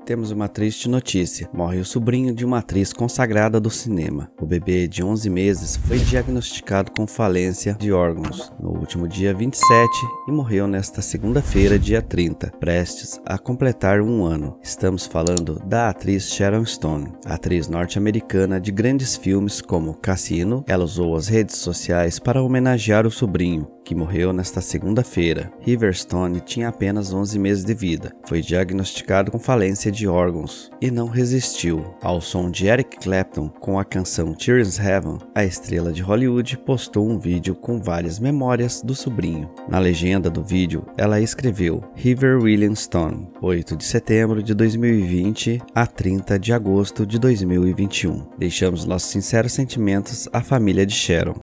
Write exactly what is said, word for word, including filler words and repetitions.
Temos uma triste notícia. Morre o sobrinho de uma atriz consagrada do cinema. O bebê de onze meses foi diagnosticado com falência de órgãos no último dia vinte e sete e morreu nesta segunda-feira, dia trinta, prestes a completar um ano. Estamos falando da atriz Sharon Stone, atriz norte-americana de grandes filmes como Cassino. Ela usou as redes sociais para homenagear o sobrinho, que morreu nesta segunda-feira. River Stone tinha apenas onze meses de vida. Foi diagnosticado com falência de órgãos e não resistiu. Ao som de Eric Clapton com a canção Tears Heaven, a estrela de Hollywood postou um vídeo com várias memórias do sobrinho. Na legenda do vídeo, ela escreveu River William Stone, oito de setembro de dois mil e vinte a trinta de agosto de dois mil e vinte e um. Deixamos nossos sinceros sentimentos à família de Sharon.